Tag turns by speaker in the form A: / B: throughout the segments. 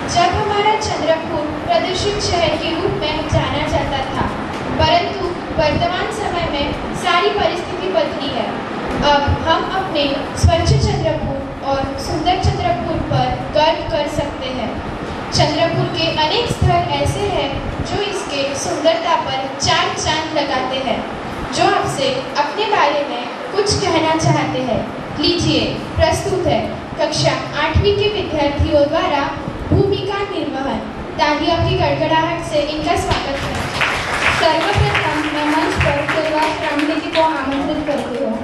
A: जब हमारा चंद्रपुर प्रदूषित शहर के रूप में जाना जाता था, परंतु वर्तमान समय में सारी परिस्थिति बदली है। अब हम अपने स्वच्छ चंद्रपुर और सुंदर चंद्रपुर पर गर्व कर सकते हैं। चंद्रपुर के अनेक स्थल ऐसे हैं जो इसके सुंदरता पर चार चांद लगाते हैं। जो आपसे अपने बारे में कुछ कहना चाहते हैं, लीजिए प्रस्तुत है कक्षा 8वीं के विद्यार्थियों द्वारा भूमिका निर्वहन। तालियों की गड़गड़ाहट से इनका स्वागत है। सर्वप्रथम मैं मंच पर देवास रामदेवी को आमंत्रित करती हूँ।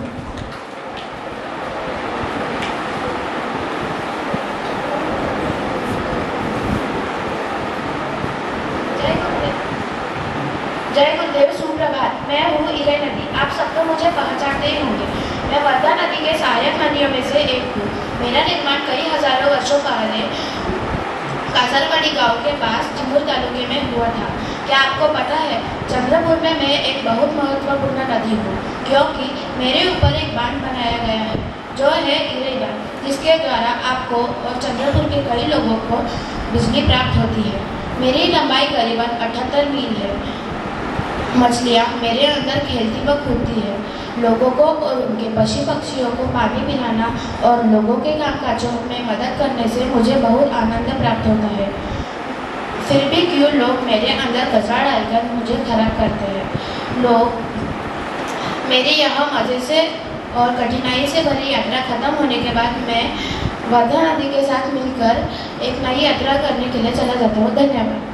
B: जय गुरुदेव, सुप्रभात। मैं हूँ इरई नदी। आप सब तो मुझे पहचानते ही होंगे। मैं वर्धा नदी के सहायक नदियों में से एक हूँ। मेरा निर्माण कई हजारों वर्षों पहले कासरवाड़ी गांव के पास चिमूर तालुके में हुआ था। क्या आपको पता है, चंद्रपुर में मैं एक बहुत महत्वपूर्ण नदी हूँ, क्योंकि मेरे ऊपर एक बांध बनाया गया है जो है इरई बांध, जिसके द्वारा आपको और चंद्रपुर के कई लोगों को बिजली प्राप्त होती है। मेरी लंबाई करीबन 78 मील है। मछलियाँ मेरे अंदर खेलती व कूदती है। लोगों को और उनके पशु पक्षियों को पानी पिलाना और लोगों के कामकाजों में मदद करने से मुझे बहुत आनंद प्राप्त होता है। फिर भी क्यों लोग मेरे अंदर कचरा डालकर मुझे खराब करते हैं। लोग मेरे यहाँ मज़े से और कठिनाई से भरी यात्रा खत्म होने के बाद मैं वर्धा नदी के साथ मिलकर एक नई यात्रा करने के लिए चला जाता हूँ। धन्यवाद।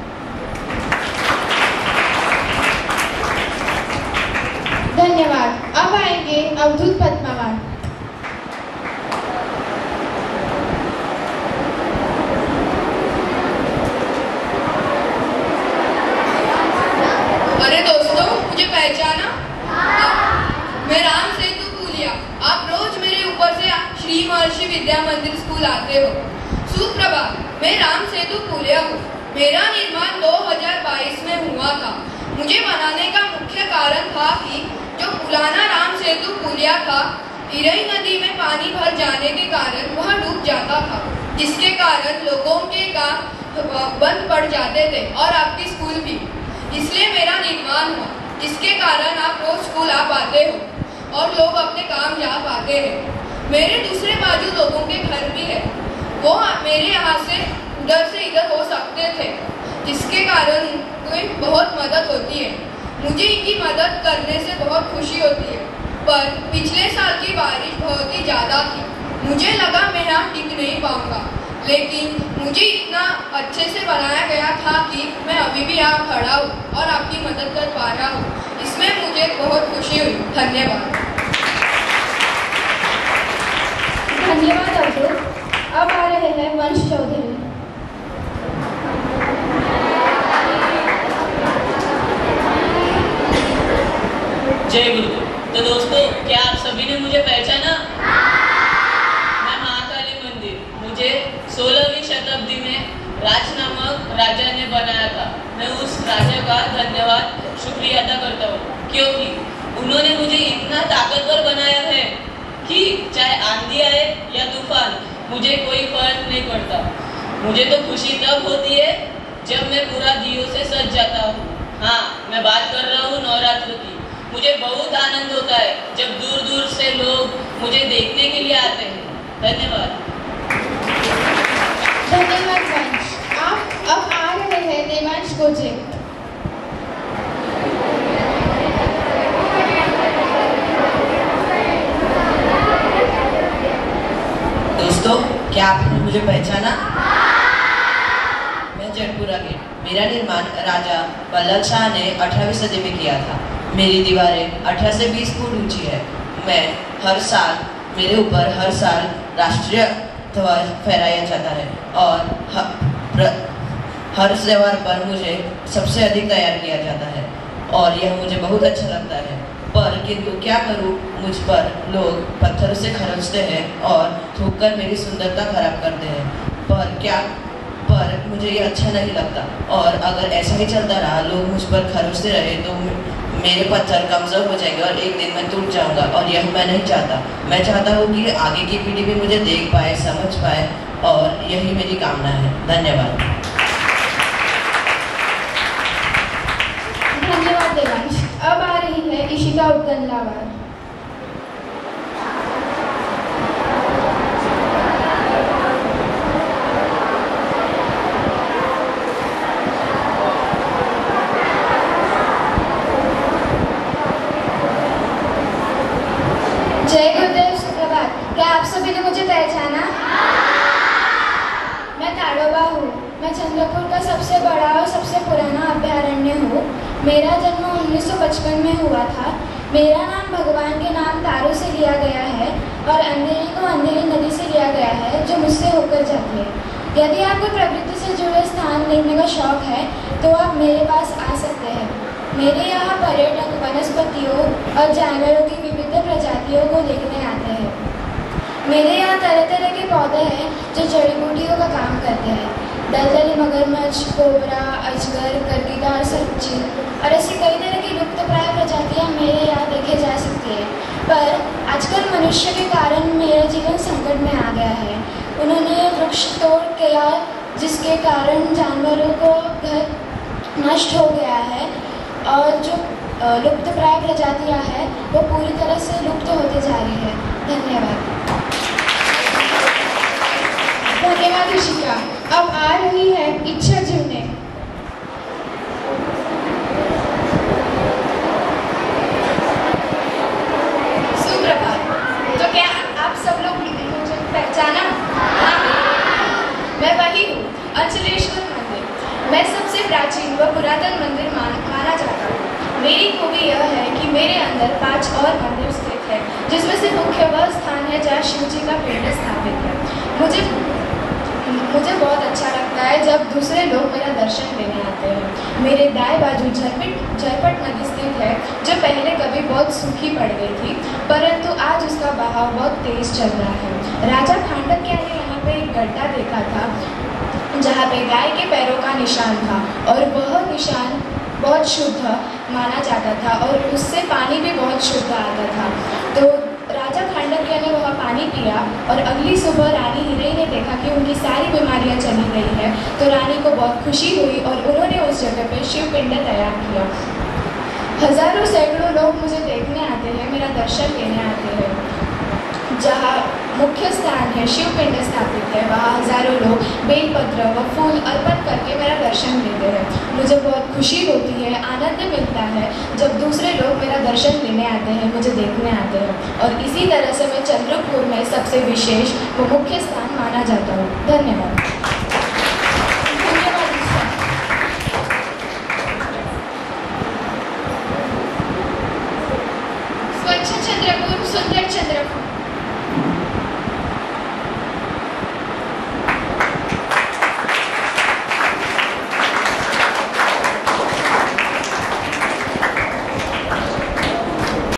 A: धन्यवाद। अब आएंगे अवधूत पद्मावान।
C: अरे दोस्तों, मुझे पहचाना? मैं राम सेतु पुलिया। आप रोज मेरे ऊपर से श्री महर्षि विद्या मंदिर स्कूल आते हो। सुप्रभात। मैं राम सेतु पुलिया हूँ। मेरा निर्माण 2022 में हुआ था। मुझे बनाने का मुख्य कारण था कि जो पुराना राम सेतु पुलिया था, इरई नदी में पानी भर जाने के कारण वह डूब जाता था, जिसके कारण लोगों के काम बंद पड़ जाते थे और आपकी स्कूल भी। इसलिए मेरा निर्माण हुआ, जिसके कारण आप रोज स्कूल आ पाते हो और लोग अपने काम जा पाते हैं। मेरे दूसरे बाजू लोगों के घर भी है। वो मेरे यहाँ से उधर से इधर हो सकते थे, जिसके कारण उनकी बहुत मदद होती है। मुझे इनकी मदद करने से बहुत खुशी होती है। पर पिछले साल की बारिश बहुत ही ज़्यादा थी। मुझे लगा मैं यहाँ टिक नहीं पाऊँगा, लेकिन मुझे इतना अच्छे से बनाया गया था कि मैं अभी भी यहाँ खड़ा हूँ और आपकी मदद कर पा रहा हूँ। इसमें मुझे बहुत खुशी हुई। धन्यवाद।
A: धन्यवाद अवधूत। अब आ रहे हैं वंश चौधरी।
D: जय गुरु। तो दोस्तों, क्या आप सभी ने मुझे पहचाना? मैं महाकाली मंदिर, मुझे 16वीं शताब्दी में राज नामक राजा ने बनाया था। मैं उस राजा का धन्यवाद शुक्रिया अदा करता हूँ, क्योंकि उन्होंने मुझे इतना ताकतवर बनाया है कि चाहे आंधी आए या तूफान, मुझे कोई फर्क नहीं पड़ता। मुझे तो खुशी तब होती है जब मैं पूरा दियों से सज जाता हूँ। हाँ, मैं बात कर रहा हूँ नवरात्र की। मुझे बहुत आनंद होता है जब दूर दूर से लोग मुझे देखने के लिए आते हैं। धन्यवाद।
A: धन्यवाद वंश। आप अब आ रहे हैं देवांश गोजे।
E: दोस्तों, क्या आपने मुझे पहचाना? मैं जटपुरा गेट। मेरा निर्माण राजा बल्लभ शाह ने 18वीं सदी में किया था। मेरी दीवारें 18 से 20 फुट ऊंची है। मैं मेरे ऊपर हर साल राष्ट्रीय ध्वज फहराया जाता है और हर त्योहार पर मुझे सबसे अधिक तैयार किया जाता है और यह मुझे बहुत अच्छा लगता है। पर किंतु क्या करूं, मुझ पर लोग पत्थरों से खरोंचते हैं और थूककर मेरी सुंदरता खराब करते हैं। पर मुझे ये अच्छा नहीं लगता और अगर ऐसा ही चलता रहा, लोग मुझ पर खरोंचते रहे, तो मेरे पत्थर कमज़ोर हो जाएंगे और एक दिन मैं टूट जाऊंगा और यह मैं नहीं चाहता। मैं चाहता हूँ कि आगे की पीढ़ी भी मुझे देख पाए, समझ पाए और यही मेरी कामना है। धन्यवाद।
A: देवांश। अब आ रही है इशिका उपगंलावार।
F: जय गुरुदेव, सुप्रभात। क्या आप सभी ने मुझे पहचाना? मैं ताड़ोबा हूँ। मैं चंद्रपुर का सबसे बड़ा और सबसे पुराना अभयारण्य हूँ। मेरा जन्म 1955 में हुआ था। मेरा नाम भगवान के नाम तारू से लिया गया है और अंधेरी को अंधेरी नदी से लिया गया है जो मुझसे होकर जाती है। यदि आपको प्रकृति से जुड़े स्थान देखने का शौक है तो आप मेरे पास आ सकते हैं। मेरे यहाँ पर्यटक वनस्पतियों और जानवरों की विविध प्रजातियों को देखने आते हैं। मेरे यहाँ तरह तरह के पौधे हैं जो जड़ी बूटियों का काम करते हैं। दलदली मगरमच्छ, कोबरा, अजगर, गर्दीदार सरचील और ऐसी कई तरह की लुप्तप्राय प्रजातियाँ मेरे यहाँ देखे जा सकती हैं। पर आजकल मनुष्य के कारण मेरा जीवन संकट में आ गया है। उन्होंने वृक्ष तोड़ किया जिसके कारण जानवरों को घर नष्ट हो गया है और जो लुप्तप्राय प्रजातियाँ हैं वो पूरी तरह से लुप्त होती जा रही है। धन्यवाद।
A: धन्यवाद इशिका। अब आ रही है इच्छा जीवने।
B: सुप्रभात। तो क्या आप सब लोग मुझे पहचाना? मैं वही हूँ, अंचलेश्वर मंदिर। मैं सबसे प्राचीन व पुरातन मंदिर माना जाता हूँ। मेरी खूबी यह है कि मेरे अंदर 5 और मंदिर स्थित है, जिसमें से मुख्य वह स्थान है जहाँ शिव जी का पिंड स्थापित है। मुझे बहुत अच्छा लगता है जब दूसरे लोग मेरा दर्शन देने आते हैं। मेरे दाएं बाजू झरपट नदी स्थित है जो पहले कभी बहुत सूखी पड़ गई थी, परंतु आज उसका बहाव बहुत तेज चल रहा है। राजा खांडक्य ने यहाँ पे एक गड्ढा देखा था जहाँ पे गाय के पैरों का निशान था और वह निशान बहुत शुद्ध माना जाता था और उससे पानी भी बहुत शुद्ध आता था। तो राजा खांडक्य ने वह पानी पिया और अगली सुबह रानी हिरई ने देखा कि उनकी सारी बीमारियां चली गई है। तो रानी को बहुत खुशी हुई और उन्होंने उस जगह पर शिव पिंड तैयार किया। हजारों सैकड़ों लोग मुझे देखने आते हैं, मेरा दर्शन लेने आते हैं। जहाँ मुख्य स्थान है शिव पिंड स्थापित है, वहाँ हजारों लोग बेलपत्र व फूल अर्पण करके मेरा दर्शन लेते हैं। मुझे बहुत खुशी होती है, आनंद मिलता है जब दूसरे लोग मेरा दर्शन लेने आते हैं, मुझे देखने आते हैं। और इसी तरह से मैं चंद्रपुर में सबसे विशेष व मुख्य स्थान माना जाता हूँ। धन्यवाद।
A: स्वच्छ चंद्रपुर, सुंदर चंद्रपुर।